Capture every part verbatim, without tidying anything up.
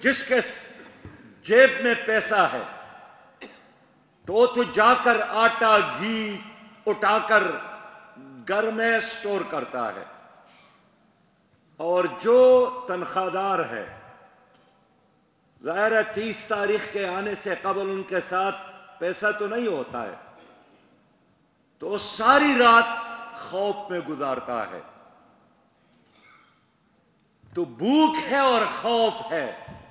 جس کے جیب میں پیسہ ہے تو تو جا کر آٹا گھی اٹھا کر گھر میں سٹور کرتا ہے، اور جو تنخواہ دار ہے ظاہر ہے تیس تاریخ کے آنے سے قبل ان کے ساتھ پیسہ تو نہیں ہوتا ہے، تو ساری رات خوف میں گزارتا ہے۔ تو بھوک ہے اور خوف ہے۔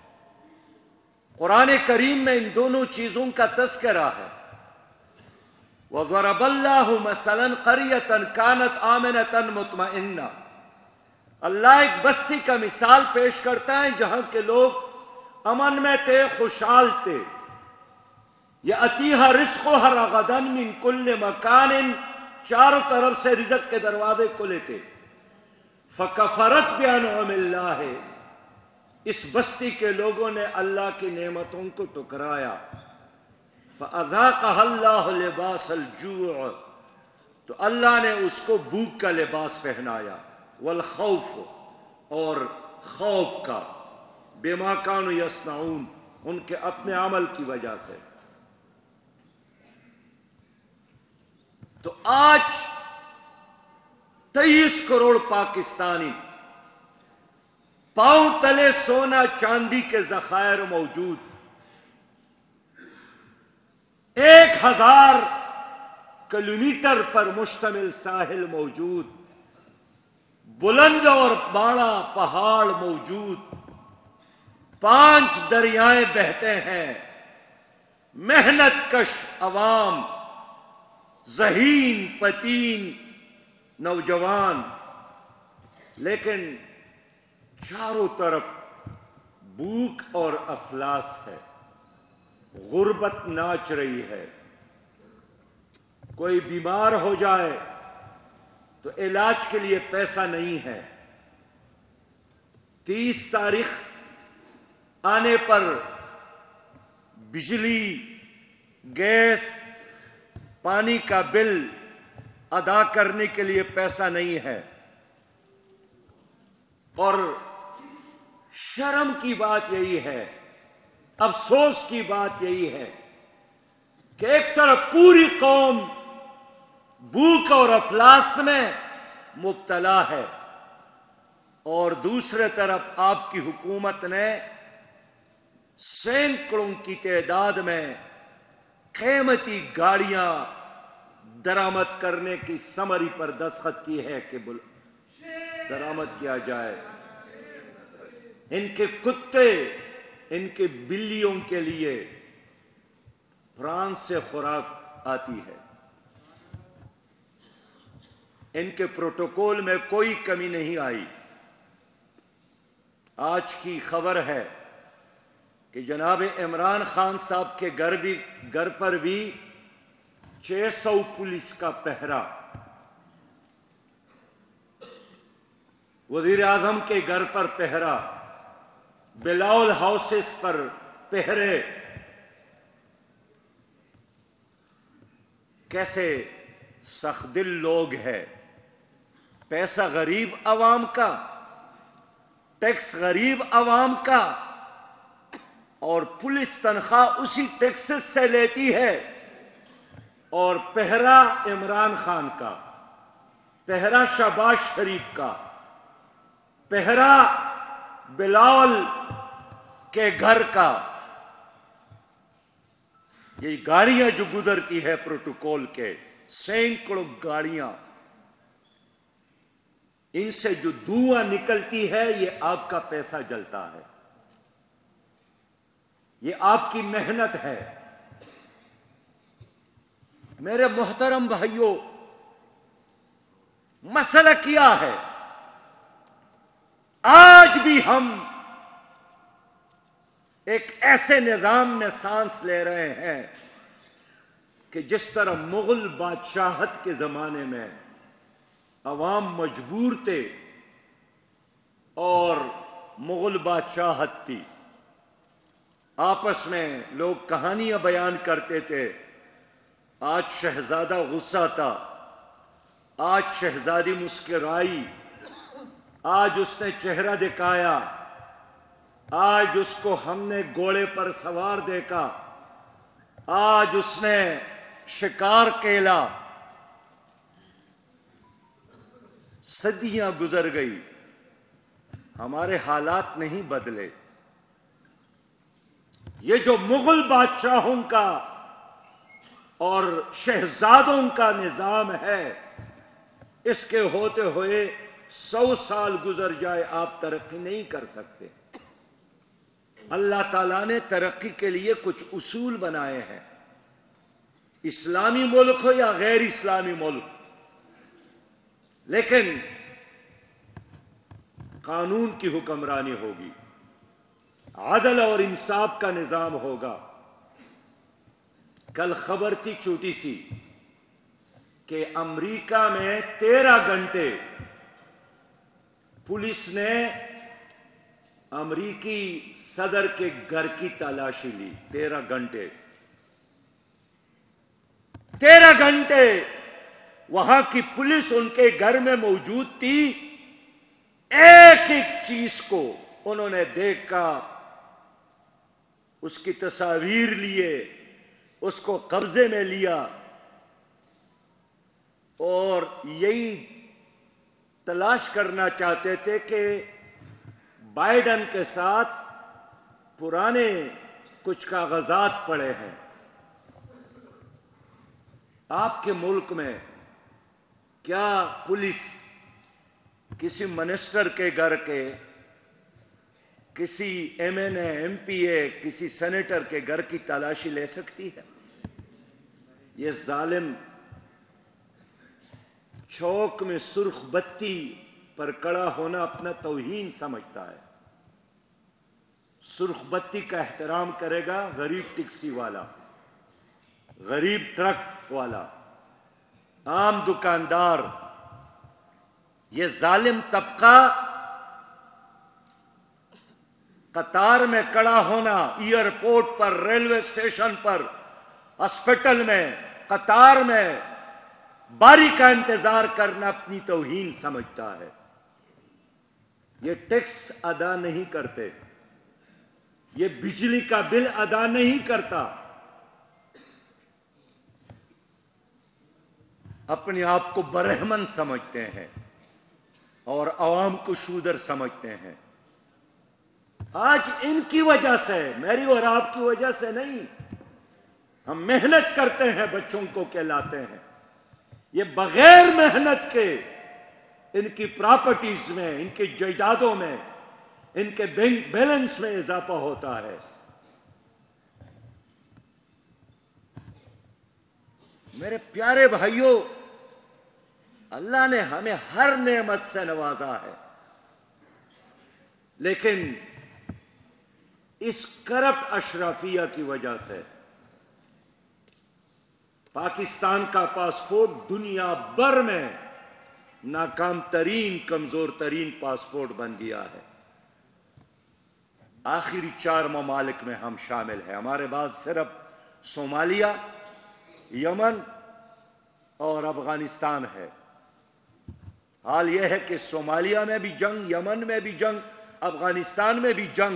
قرآن کریم میں ان دونوں چیزوں کا تذکرہ ہے۔ وَضَرَبَ اللَّهُ مَثَلًا قَرْيَةً كَانَتْ آمِنَةً مُطْمَئِنَّةً، اللہ ایک بستی کا مثال پیش کرتا ہے جہاں کے لوگ امن میں تھے، خوشحال تھے۔ یَأْتِیہا رِزْقُہَا رَغَدًا مِنْ كُلِّ مَکَانٍ، چاروں طرف سے رزق کے دروازے کھلے تھے۔ فَكَفَرَتْ بِأَنْعُمِ اللَّهِ، اس بستی کے لوگوں نے اللہ کی نعمتوں کو ٹکرایا۔ فَأَذَاقَهَا اللَّهُ لِبَاسَ الْجُوعِ، تو اللہ نے اس کو بھوک کا لباس پہنایا، والخوف، اور خوف کا، بِمَا كَانُوا يَصْنَعُونَ، ان کے اپنے عمل کی وجہ سے۔ تو آج تیئیس کروڑ پاکستانی پاؤں تلے سونا چاندی کے ذخائر موجود، ایک ہزار کلومیٹر پر مشتمل ساحل موجود، بلند اور باڑا پہاڑ موجود، پانچ دریائیں بہتے ہیں، محنت کش عوام، ذہین پتین نوجوان، لیکن چاروں طرف بھوک اور افلاس ہے، غربت ناچ رہی ہے۔ کوئی بیمار ہو جائے تو علاج کے لیے پیسہ نہیں ہے۔ تیس تاریخ آنے پر بجلی، گیس، پانی کا بل ادا کرنے کے لیے پیسہ نہیں ہے۔ اور شرم کی بات یہی ہے، افسوس کی بات یہی ہے کہ ایک طرف پوری قوم بھوک اور افلاس میں مبتلا ہے، اور دوسرے طرف آپ کی حکومت نے سینکڑوں کی تعداد میں قیمتی گاڑیاں درآمد کرنے کی سمری پر دستخط کی ہے کہ درآمد کیا جائے۔ ان کے کتے، ان کے بلیوں کے لیے فرانس سے خوراک آتی ہے۔ ان کے پروٹوکول میں کوئی کمی نہیں آئی۔ آج کی خبر ہے کہ جناب عمران خان صاحب کے گھر بھی گھر پر بھی چھ سو پولیس کا پہرا، وزیر اعظم کے گھر پر پہرا، بلاول ہاؤسز پر پہرے۔ کیسے سخت دل لوگ ہیں۔ پیسہ غریب عوام کا، ٹیکس غریب عوام کا، اور پولیس تنخواہ اسی ٹیکسز سے لیتی ہے، اور پہرا عمران خان کا، پہرا شہباز شریف کا، پہرا بلاول کے گھر کا۔ یہ گاڑیاں جو گزرتی ہے پروٹوکول کے، سینکڑوں گاڑیاں، ان سے جو دھواں نکلتی ہے یہ آپ کا پیسہ جلتا ہے، یہ آپ کی محنت ہے۔ میرے محترم بھائیوں، مسئلہ کیا ہے؟ آج بھی ہم ایک ایسے نظام میں سانس لے رہے ہیں کہ جس طرح مغل بادشاہت کے زمانے میں عوام مجبور تھے اور مغل بادشاہت تھی، آپس میں لوگ کہانیاں بیان کرتے تھے۔ آج شہزادہ غصہ تھا، آج شہزادی مسکرائی، آج اس نے چہرہ دکھایا، آج اس کو ہم نے گھوڑے پر سوار دیکھا، آج اس نے شکار کھیلا، صدیاں گزر گئی، ہمارے حالات نہیں بدلے۔ یہ جو مغل بادشاہوں کا اور شہزادوں کا نظام ہے، اس کے ہوتے ہوئے سو سال گزر جائے آپ ترقی نہیں کر سکتے۔ اللہ تعالیٰ نے ترقی کے لیے کچھ اصول بنائے ہیں، اسلامی ملک ہو یا غیر اسلامی ملک، لیکن قانون کی حکمرانی ہوگی، عدل اور انصاف کا نظام ہوگا۔ کل خبر تھی چھوٹی سی کہ امریکہ میں تیرہ گھنٹے پولیس نے امریکی صدر کے گھر کی تلاشی لی۔ تیرہ گھنٹے تیرہ گھنٹے وہاں کی پولیس ان کے گھر میں موجود تھی، ایک ایک چیز کو انہوں نے دیکھا، اس کی تصاویر لیے، اس کو قبضے میں لیا، اور یہی تلاش کرنا چاہتے تھے کہ بائیڈن کے ساتھ پرانے کچھ کاغذات پڑے ہیں۔ آپ کے ملک میں کیا پولیس کسی منسٹر کے گھر کے، کسی M N A, M P A, کسی سینیٹر کے گھر کی تلاشی لے سکتی ہے؟ یہ ظالم چوک میں سرخ بتی پر کڑا ہونا اپنا توہین سمجھتا ہے۔ سرخ بتی کا احترام کرے گا غریب ٹیکسی والا، غریب ٹرک والا، عام دکاندار۔ یہ ظالم طبقہ قطار میں کڑا ہونا، ایئرپورٹ پر، ریلوے اسٹیشن پر، ہاسپٹل میں، قطار میں باری کا انتظار کرنا اپنی توہین سمجھتا ہے۔ یہ ٹیکس ادا نہیں کرتے، یہ بجلی کا بل ادا نہیں کرتا، اپنے آپ کو برہمن سمجھتے ہیں اور عوام کو شودر سمجھتے ہیں۔ آج ان کی وجہ سے، میری اور آپ کی وجہ سے نہیں، ہم محنت کرتے ہیں، بچوں کو کہلاتے ہیں، یہ بغیر محنت کے ان کی پراپرٹیز میں، ان کی جائیدادوں میں، ان کے بینک بیلنس میں اضافہ ہوتا ہے۔ میرے پیارے بھائیوں، اللہ نے ہمیں ہر نعمت سے نوازا ہے، لیکن اس کرپٹ اشرافیہ کی وجہ سے پاکستان کا پاسپورٹ دنیا بھر میں ناکام ترین، کمزور ترین پاسپورٹ بن گیا ہے۔ آخری چار ممالک میں ہم شامل ہیں، ہمارے بعد صرف صومالیہ، یمن اور افغانستان ہے۔ حال یہ ہے کہ صومالیہ میں بھی جنگ، یمن میں بھی جنگ، افغانستان میں بھی جنگ،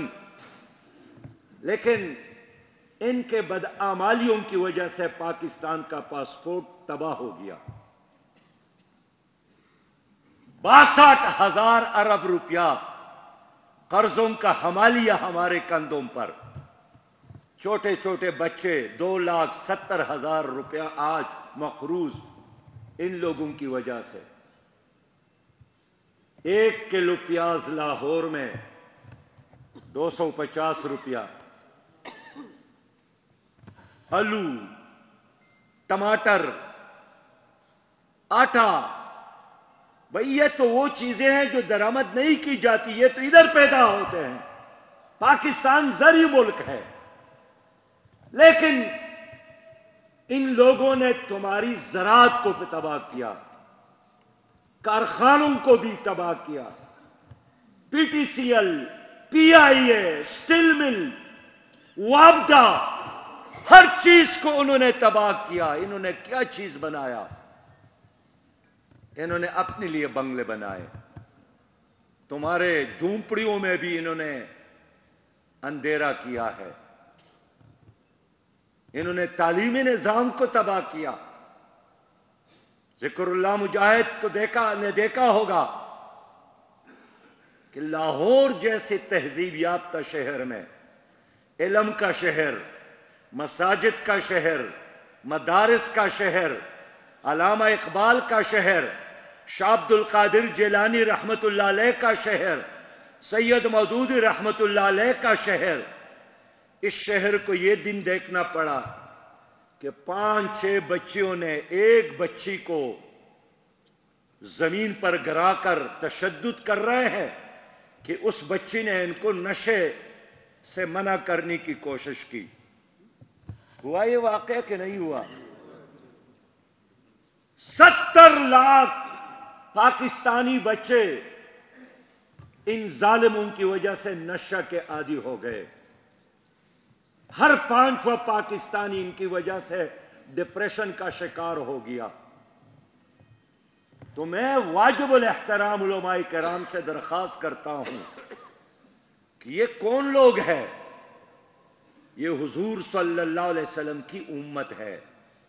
لیکن ان کے بدعمالیوں کی وجہ سے پاکستان کا پاسپورٹ تباہ ہو گیا۔ باسٹھ ہزار ارب روپیہ قرضوں کا حمالیہ ہمارے کندھوں پر، چھوٹے چھوٹے بچے، دو لاکھ ستر ہزار روپیہ آج مقروض ان لوگوں کی وجہ سے۔ ایک کلو پیاز لاہور میں دو سو پچاس روپیہ، آلو، ٹماٹر، آٹا، بھئی یہ تو وہ چیزیں ہیں جو درآمد نہیں کی جاتی، یہ تو ادھر پیدا ہوتے ہیں۔ پاکستان زرعی ملک ہے، لیکن ان لوگوں نے تمہاری زراعت کو بھی تباہ کیا، کارخانوں کو بھی تباہ کیا، P T C L, P I A, steel mill, وابڈا، ہر چیز کو انہوں نے تباہ کیا۔ انہوں نے کیا چیز بنایا؟ انہوں نے اپنے لیے بنگلے بنائے، تمہارے جھونپڑیوں میں بھی انہوں نے اندھیرا کیا ہے، انہوں نے تعلیمی نظام کو تباہ کیا۔ ذکر اللہ مجاہد کو دیکھا نے دیکھا ہوگا کہ لاہور جیسے تہذیب یافتہ شہر میں، علم کا شہر، مساجد کا شہر، مدارس کا شہر، علامہ اقبال کا شہر، شاہ عبد القادر جیلانی رحمت اللہ علیہ کا شہر، سید مودود رحمت اللہ علیہ کا شہر، اس شہر کو یہ دن دیکھنا پڑا کہ پانچ چھ بچیوں نے ایک بچی کو زمین پر گرا کر تشدد کر رہے ہیں کہ اس بچی نے ان کو نشے سے منع کرنے کی کوشش کی۔ ہوا یہ واقعہ کہ نہیں ہوا؟ ستر لاکھ پاکستانی بچے ان ظالموں کی وجہ سے نشہ کے عادی ہو گئے۔ ہر پانچواں پاکستانی ان کی وجہ سے ڈپریشن کا شکار ہو گیا۔ تو میں واجب الاحترام علماء کرام سے درخواست کرتا ہوں کہ یہ کون لوگ ہیں؟ یہ حضور صلی اللہ علیہ وسلم کی امت ہے۔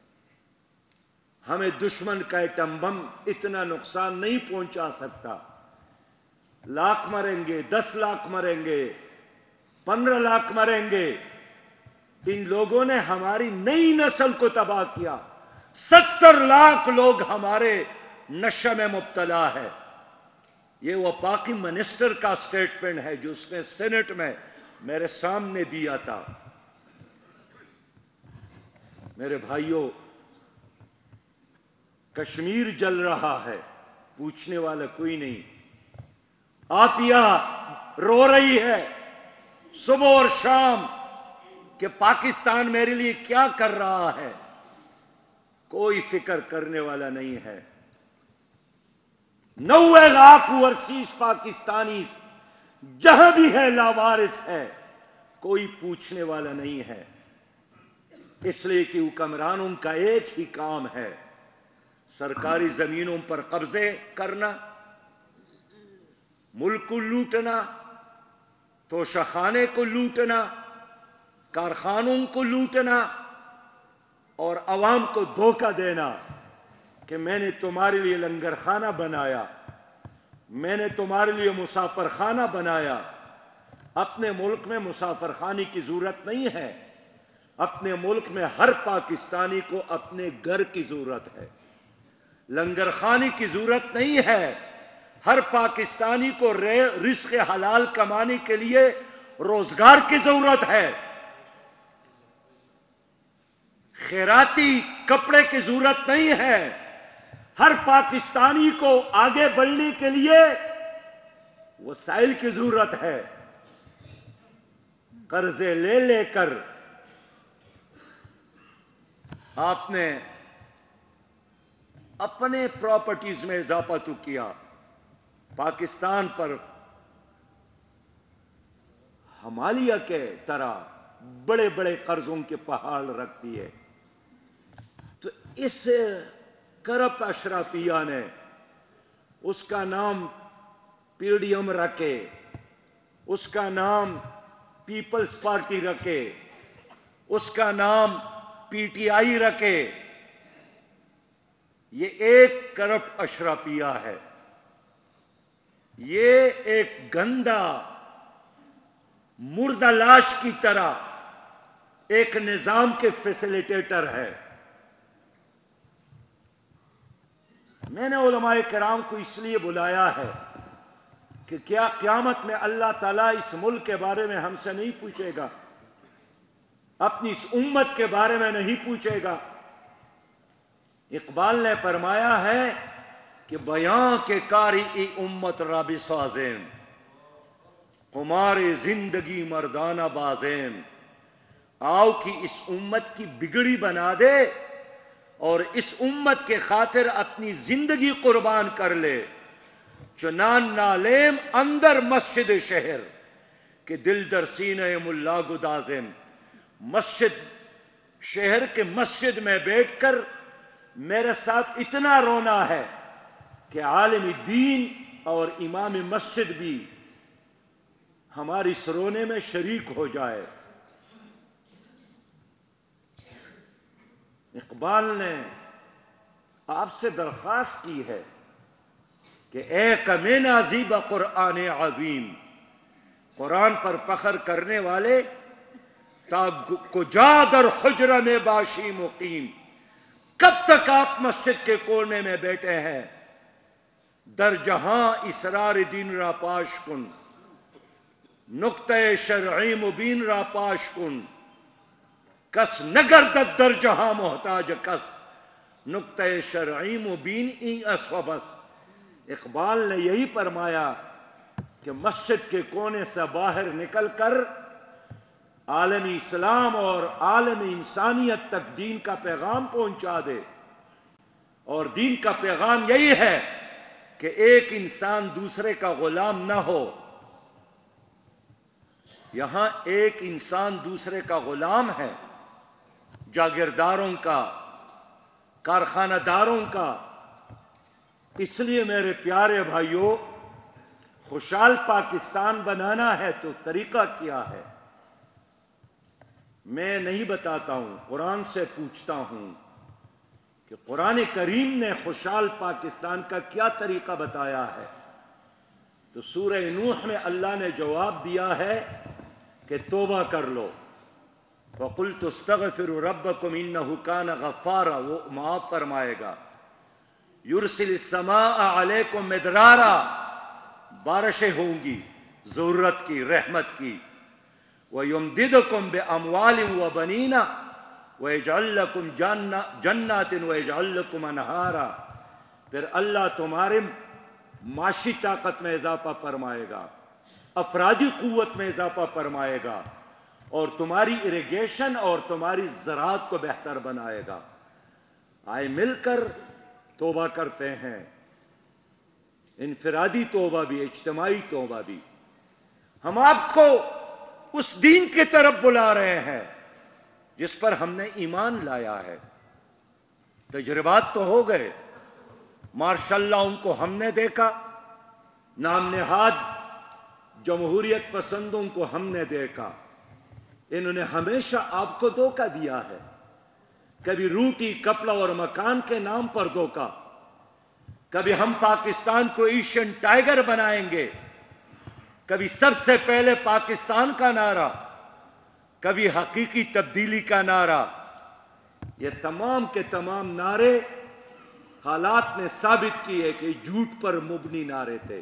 ہمیں دشمن کا ایٹم بم اتنا نقصان نہیں پہنچا سکتا۔ لاکھ مریں گے، دس لاکھ مریں گے، پندرہ لاکھ مریں گے، ان لوگوں نے ہماری نئی نسل کو تباہ کیا۔ ستر لاکھ لوگ ہمارے نشے میں مبتلا ہے۔ یہ وہ پاکی منسٹر کا سٹیٹمنٹ ہے جو اس نے سینٹ میں میرے سامنے دیا تھا۔ میرے بھائیوں، کشمیر جل رہا ہے، پوچھنے والا کوئی نہیں۔ عافیہ رو رہی ہے صبح اور شام کہ پاکستان میرے لیے کیا کر رہا ہے، کوئی فکر کرنے والا نہیں ہے۔ نوے لاکھ اوورسیز پاکستانی جہاں بھی ہے لاوارث ہے، کوئی پوچھنے والا نہیں ہے۔ اس لیے کہ حکمرانوں کا ایک ہی کام ہے، سرکاری زمینوں پر قبضے کرنا، ملک کو لوٹنا، توشخانے کو لوٹنا، کارخانوں کو لوٹنا اور عوام کو دھوکہ دینا کہ میں نے تمہارے لیے لنگر خانہ بنایا، میں نے تمہارے لیے مسافر خانہ بنایا۔ اپنے ملک میں مسافر خانے کی ضرورت نہیں ہے، اپنے ملک میں ہر پاکستانی کو اپنے گھر کی ضرورت ہے، لنگر خانے کی ضرورت نہیں ہے۔ ہر پاکستانی کو رزق حلال کمانے کے لیے روزگار کی ضرورت ہے، خیراتی کپڑے کی ضرورت نہیں ہے۔ ہر پاکستانی کو آگے بڑھنے کے لیے وسائل کی ضرورت ہے۔ قرضے لے لے کر آپ نے اپنے پراپرٹیز میں اضافہ تو کیا، پاکستان پر ہمالیہ کے طرح بڑے بڑے قرضوں کے پہاڑ رکھ دیے۔ تو اس کرپٹ اشرافیہ نے اس کا نام پی ڈی ایم رکھے، اس کا نام پیپلز پارٹی رکھے، اس کا نام پی ٹی آئی رکھے۔ یہ ایک کرپٹ اشرافیہ ہے، یہ ایک گندا مردہ لاش کی طرح ایک نظام کے فیسیلیٹیٹر ہے۔ میں نے علماء کرام کو اس لیے بلایا ہے کہ کیا قیامت میں اللہ تعالیٰ اس ملک کے بارے میں ہم سے نہیں پوچھے گا، اپنی اس امت کے بارے میں نہیں پوچھے گا؟ اقبال نے فرمایا ہے کہ بیاں کے کاری ای امت را بسازیم، قمار زندگی مردانہ بازیم۔ آؤ کہ اس امت کی بگڑی بنا دے اور اس امت کے خاطر اپنی زندگی قربان کر لے۔ چنان نالیم اندر مسجد شہر کہ دل در سینہ ملا گدازم۔ مسجد شہر کے مسجد میں بیٹھ کر میرے ساتھ اتنا رونا ہے کہ عالم دین اور امام مسجد بھی ہماری سرونے میں شریک ہو جائے۔ اقبال نے آپ سے درخواست کی ہے کہ اے کمین عزیب قرآن عظیم، قرآن پر فخر کرنے والے، تا کجا در حجرہ میں باشی مقیم، کب تک آپ مسجد کے کونے میں بیٹھے ہیں؟ در جہاں اسرار دین را پاش کن، نقطہ شرعی مبین را پاش کن، کس نگردد در جہاں محتاج کس، نقطہ شرعی مبین این اسوبس۔ اقبال نے یہی فرمایا کہ مسجد کے کونے سے باہر نکل کر عالم اسلام اور عالم انسانیت تک دین کا پیغام پہنچا دے۔ اور دین کا پیغام یہی ہے کہ ایک انسان دوسرے کا غلام نہ ہو۔ یہاں ایک انسان دوسرے کا غلام ہے، جاگیرداروں کا، کارخانہ داروں کا۔ اس لیے میرے پیارے بھائیوں، خوشحال پاکستان بنانا ہے تو طریقہ کیا ہے؟ میں نہیں بتاتا ہوں، قرآن سے پوچھتا ہوں کہ قرآن کریم نے خوشحال پاکستان کا کیا طریقہ بتایا ہے؟ تو سورہ نوح میں اللہ نے جواب دیا ہے کہ توبہ کر لو۔ وَقُلْتُ اسْتَغْفِرُوا رَبَّكُمْ إِنَّهُ كَانَ غَفَّارًا، وہ معاف فرمائے گا۔ يُرْسِلِ السَّمَاءَ عَلَيْكُمْ مِدْرَارًا، بارشیں ہوں گی ضرورت کی، رحمت کی۔ وَيُمْدِدُكُمْ بِأَمْوَالٍ وَبَنِينَ وَيَجْعَلْ لَكُمْ جَنَّاتٍ وَيَجْعَلْ لَكُمْ أَنْهَارًا، پھر اللہ تمہارے معاشی طاقت میں اضافہ فرمائے گا، افرادی قوت میں اضافہ فرمائے گا، اور تمہاری اریگیشن اور تمہاری زراعت کو بہتر بنائے گا۔ آئے مل کر توبہ کرتے ہیں، انفرادی توبہ بھی، اجتماعی توبہ بھی۔ ہم آپ کو اس دین کی طرف بلا رہے ہیں جس پر ہم نے ایمان لایا ہے۔ تجربات تو ہو گئے، ماشاءاللہ ان کو ہم نے دیکھا، نام نہاد جمہوریت پسندوں کو ہم نے دیکھا۔ انہوں نے ہمیشہ آپ کو دھوکہ دیا ہے، کبھی روٹی کپڑا اور مکان کے نام پر دھوکہ، کبھی ہم پاکستان کو ایشین ٹائیگر بنائیں گے، کبھی سب سے پہلے پاکستان کا نعرہ، کبھی حقیقی تبدیلی کا نعرہ۔ یہ تمام کے تمام نعرے حالات نے ثابت کیے کہ جھوٹ پر مبنی نعرے تھے۔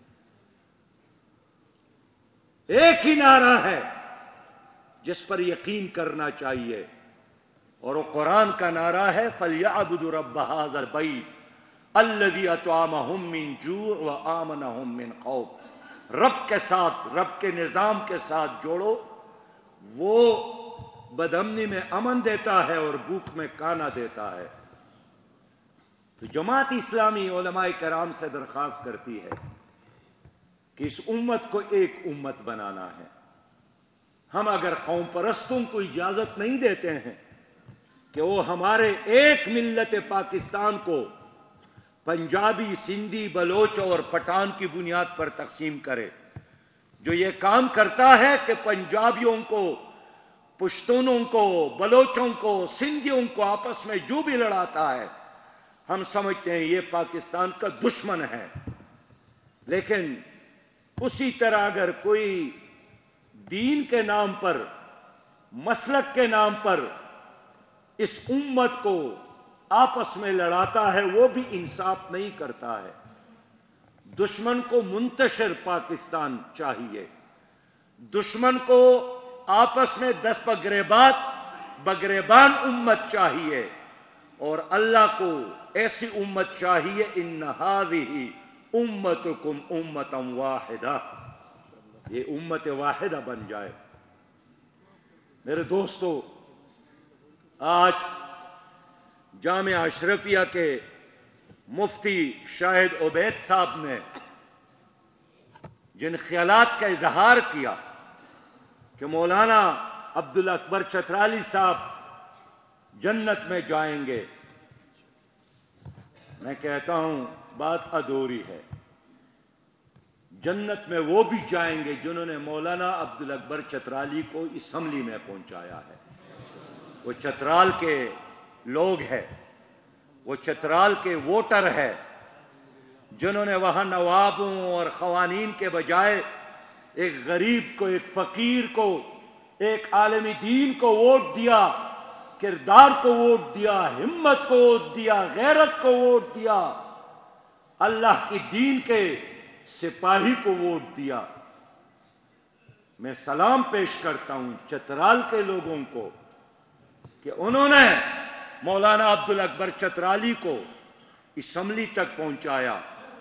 ایک ہی نعرہ ہے جس پر یقین کرنا چاہیے، اور وہ قرآن کا نعرہ ہے فَلْيَعْبُدُوا رَبَّ هَٰذَا الْبَيْتِ الَّذِي أَطْعَمَهُم مِّن جُوعٍ وَآمَنَهُم مِّن خَوْفٍ۔ رب کے ساتھ، رب کے نظام کے ساتھ جوڑو، وہ بدامنی میں امن دیتا ہے اور بھوک میں کانا دیتا ہے۔ تو جماعت اسلامی علماء کرام سے درخواست کرتی ہے کہ اس امت کو ایک امت بنانا ہے۔ ہم اگر قوم پرستوں کو اجازت نہیں دیتے ہیں کہ وہ ہمارے ایک ملت پاکستان کو پنجابی، سندھی، بلوچ اور پٹھان کی بنیاد پر تقسیم کرے، جو یہ کام کرتا ہے کہ پنجابیوں کو، پشتونوں کو، بلوچوں کو، سندھیوں کو آپس میں جو بھی لڑاتا ہے، ہم سمجھتے ہیں یہ پاکستان کا دشمن ہے۔ لیکن اسی طرح اگر کوئی دین کے نام پر، مسلک کے نام پر اس امت کو آپس میں لڑاتا ہے، وہ بھی انصاف نہیں کرتا ہے۔ دشمن کو منتشر پاکستان چاہیے، دشمن کو آپس میں دس بگریبات بگریبان امت چاہیے، اور اللہ کو ایسی امت چاہیے ان هذه امتکم امتا واحدہ، یہ امت واحدہ بن جائے۔ میرے دوستو، آج جامعہ اشرفیہ کے مفتی شاہد عبید صاحب نے جن خیالات کا اظہار کیا کہ مولانا عبداللہ اکبر چترالی صاحب جنت میں جائیں گے، میں کہتا ہوں بات ادھوری ہے۔ جنت میں وہ بھی جائیں گے جنہوں نے مولانا عبدالاکبر چترالی کو اسمبلی میں پہنچایا ہے۔ وہ چترال کے لوگ ہیں، وہ چترال کے ووٹر ہے جنہوں نے وہاں نوابوں اور قوانین کے بجائے ایک غریب کو، ایک فقیر کو، ایک عالم دین کو ووٹ دیا، کردار کو ووٹ دیا، ہمت کو ووٹ دیا، غیرت کو ووٹ دیا، اللہ کی دین کے سپاہی کو ووٹ دیا۔ میں سلام پیش کرتا ہوں چترال کے لوگوں کو کہ انہوں نے مولانا عبدالاکبر چترالی کو اسمبلی تک پہنچایا۔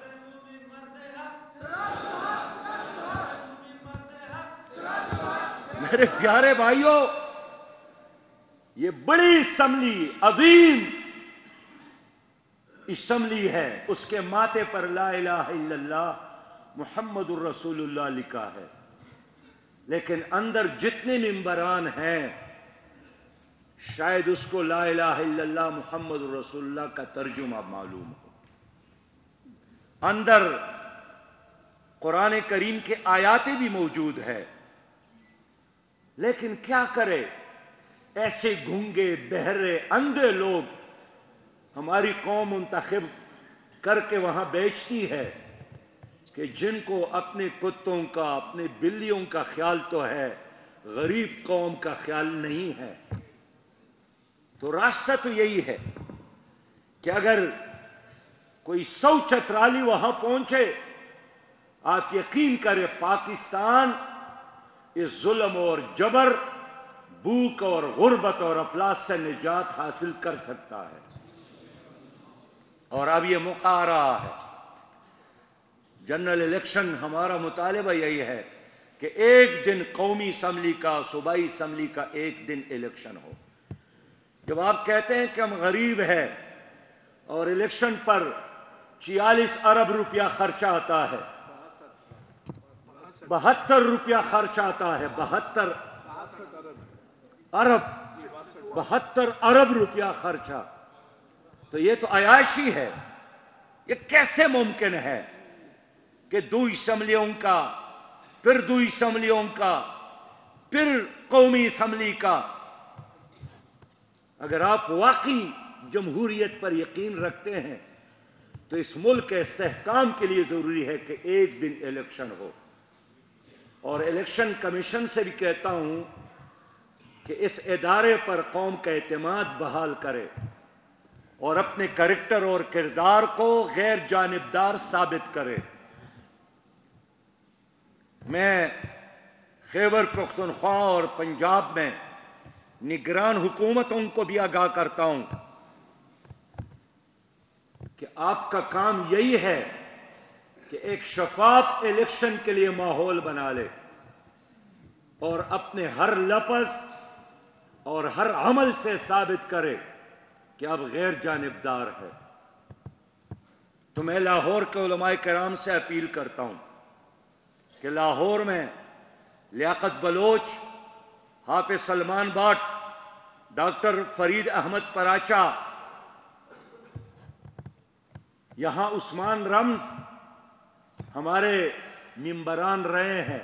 میرے پیارے بھائیوں، یہ بڑی اسمبلی، عظیم اسمبلی ہے، اس کے ماتھے پر لا الہ الا اللہ محمد الرسول اللہ لکھا ہے، لیکن اندر جتنے ممبران ہیں شاید اس کو لا الہ الا اللہ محمد الرسول اللہ کا ترجمہ معلوم ہو۔ اندر قرآن کریم کے آیاتیں بھی موجود ہے، لیکن کیا کرے، ایسے گونگے، بہرے، اندھے لوگ ہماری قوم منتخب کر کے وہاں بیچتی ہے کہ جن کو اپنے کتوں کا، اپنے بلیوں کا خیال تو ہے، غریب قوم کا خیال نہیں ہے۔ تو راستہ تو یہی ہے کہ اگر کوئی سو چترالی وہاں پہنچے، آپ یقین کریں پاکستان اس ظلم اور جبر، بھوک اور غربت اور افلاس سے نجات حاصل کر سکتا ہے۔ اور اب یہ موقع آ رہا ہے، جنرل الیکشن، ہمارا مطالبہ یہی ہے کہ ایک دن قومی اسمبلی کا، صوبائی اسمبلی کا ایک دن الیکشن ہو۔ جب آپ کہتے ہیں کہ ہم غریب ہیں اور الیکشن پر چھیالیس ارب روپیہ خرچہ آتا ہے، بہتر روپیہ خرچ آتا ہے، بہتر ارب بہتر ارب روپیہ خرچہ، تو یہ تو عیاشی ہے۔ یہ کیسے ممکن ہے کہ دو اسمبلیوں کا، پھر دو اسمبلیوں کا، پھر قومی اسمبلی کا؟ اگر آپ واقعی جمہوریت پر یقین رکھتے ہیں تو اس ملک کے استحکام کے لیے ضروری ہے کہ ایک دن الیکشن ہو۔ اور الیکشن کمیشن سے بھی کہتا ہوں کہ اس ادارے پر قوم کا اعتماد بحال کرے اور اپنے کریکٹر اور کردار کو غیر جانبدار ثابت کرے۔ میں خیبر پختونخوا اور پنجاب میں نگران حکومتوں کو بھی آگاہ کرتا ہوں کہ آپ کا کام یہی ہے کہ ایک شفاف الیکشن کے لیے ماحول بنا لے اور اپنے ہر لفظ اور ہر عمل سے ثابت کرے کہ اب غیر جانبدار ہے۔ تو میں لاہور کے علماء کرام سے اپیل کرتا ہوں کہ لاہور میں لیاقت بلوچ، حافظ سلمان بٹ، ڈاکٹر فرید احمد پراچا، یہاں عثمان رمز ہمارے ممبران رہے ہیں،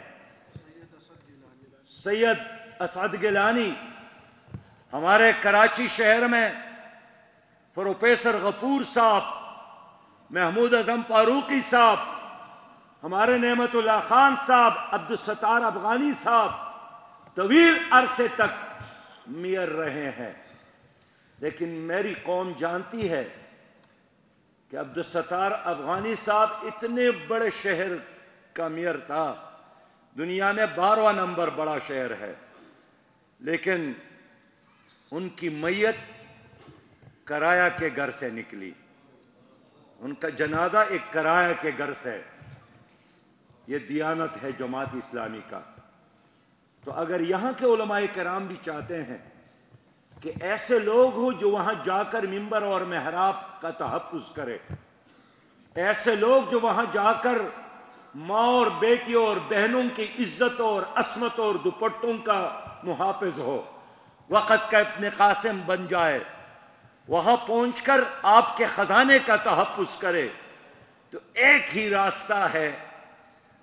سید اسعد گیلانی، ہمارے کراچی شہر میں پروفیسر غفور صاحب، محمود اعظم فاروقی صاحب، ہمارے نعمت اللہ خان صاحب، عبدالستار افغانی صاحب طویل عرصے تک میئر رہے ہیں، لیکن میری قوم جانتی ہے کہ عبدالستار افغانی صاحب اتنے بڑے شہر کا میئر تھا، دنیا میں بارہواں نمبر بڑا شہر ہے، لیکن ان کی میت کرایہ کے گھر سے نکلی، ان کا جنازہ ایک کرایہ کے گھر سے۔ یہ دیانت ہے جماعت اسلامی کا۔ تو اگر یہاں کے علماء کرام بھی چاہتے ہیں کہ ایسے لوگ ہوں جو وہاں جا کر ممبر اور محراب کا تحفظ کرے، ایسے لوگ جو وہاں جا کر ماں اور بیٹیوں اور بہنوں کی عزت اور عصمت اور دوپٹوں کا محافظ ہو، وقت کا ابن قاسم بن جائے، وہاں پہنچ کر آپ کے خزانے کا تحفظ کرے، تو ایک ہی راستہ ہے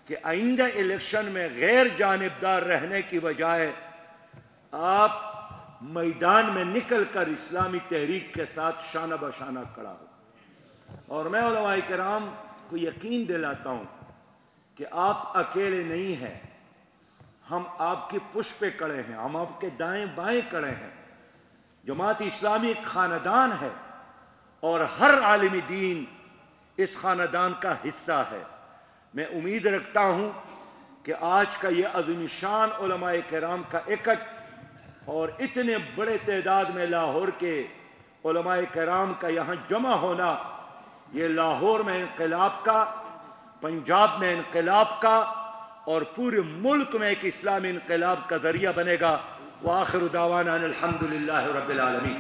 کہ آئندہ الیکشن میں غیر جانبدار رہنے کی بجائے آپ میدان میں نکل کر اسلامی تحریک کے ساتھ شانہ بشانہ کھڑا ہو۔ اور میں علماء کرام کو یقین دلاتا ہوں کہ آپ اکیلے نہیں ہیں، ہم آپ کی پشت پہ کھڑے ہیں، ہم آپ کے دائیں بائیں کھڑے ہیں۔ جماعت اسلامی ایک خاندان ہے اور ہر عالم دین اس خاندان کا حصہ ہے۔ میں امید رکھتا ہوں کہ آج کا یہ عظیم شان علماء کرام کا اکٹھ اور اتنے بڑے تعداد میں لاہور کے علماء کرام کا یہاں جمع ہونا، یہ لاہور میں انقلاب کا، پنجاب میں انقلاب کا اور پورے ملک میں ایک اسلامی انقلاب کا ذریعہ بنے گا۔ وآخر دعوانا ان الحمد للہ رب العالمین۔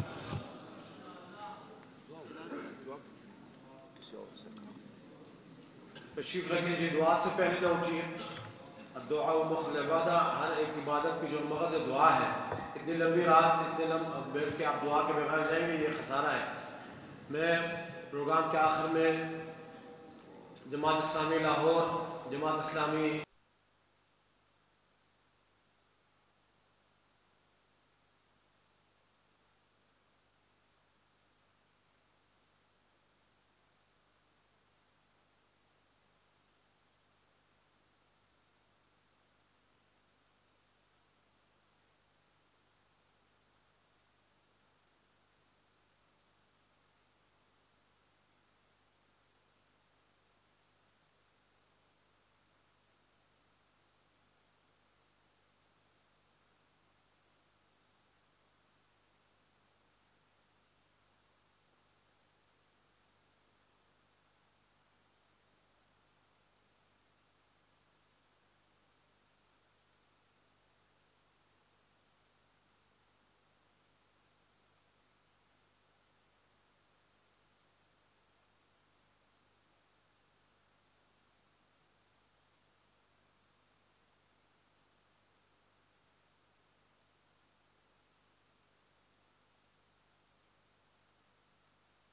تشریف رکھیں جی، دعا سے پہلے نہ اٹھیے۔ دعا و مخ العبادہ، ہر ایک عبادت کی جو مغز دعا ہے۔ اتنی لمبی رات اتنے لمبے بیٹھ کے آپ دعا کے بغیر جائیں گے، یہ خسارہ ہے۔ میں پروگرام کے آخر میں جماعت اسلامی لاہور، جماعت اسلامی